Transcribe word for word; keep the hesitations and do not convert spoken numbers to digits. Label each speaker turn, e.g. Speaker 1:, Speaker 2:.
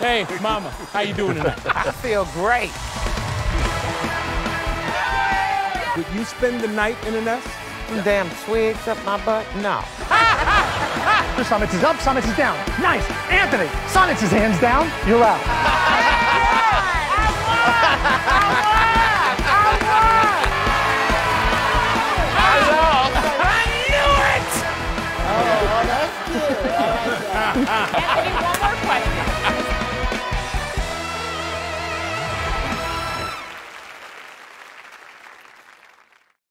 Speaker 1: Hey, Mama, how you doing tonight?
Speaker 2: I feel great.
Speaker 1: Would you spend the night in a nest?
Speaker 2: Some damn twigs up my butt? No.
Speaker 3: Sonnets is up, Sonnets is down. Nice. Anthony, Sonnets is hands down. You're out.
Speaker 2: Oh, that's good. I like that.